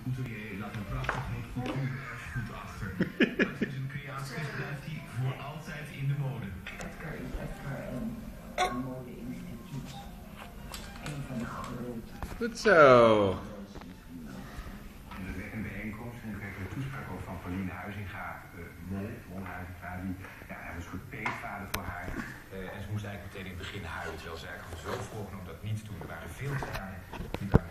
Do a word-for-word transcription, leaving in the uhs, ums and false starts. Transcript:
couturier laat een prachtig groot cultuurerfgoed achter. Maar sinds een creatie blijft hij voor altijd in de mode. Edgar is Edgar een, een mode-instituut. Een van de grote. Goed zo. Een bijeenkomst en ik kreeg een toespraak ook van Pauline Huizinga, uh, Mol, Mol Huizinga, die ja, een soort peetvader voor haar. Uh, en ze moest eigenlijk meteen in het begin huilen, terwijl ze eigenlijk al zo voorgenomen dat niet te doen. Er waren veel tranen die waren